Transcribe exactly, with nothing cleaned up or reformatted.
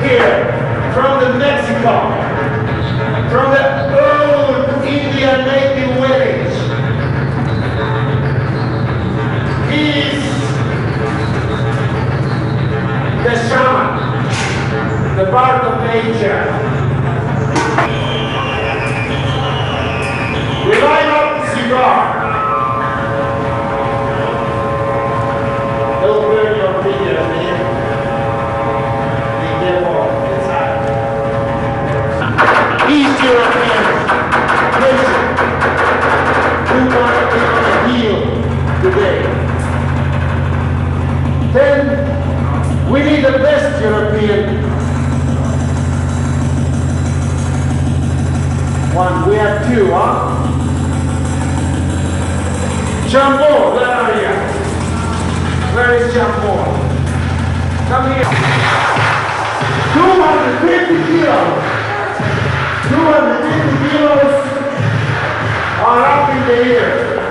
here from the Mexico, from the old Indian native village. He's the shaman, the part of nature. We light up the cigar. Don't burn your fingers, man. Be careful inside. East European nation who want to heal today. Then we need the best European one. We have two, huh? Jumbo, where are you? Where is Jumbo? Come here. two hundred fifty kilos. two hundred fifty kilos are up in the air.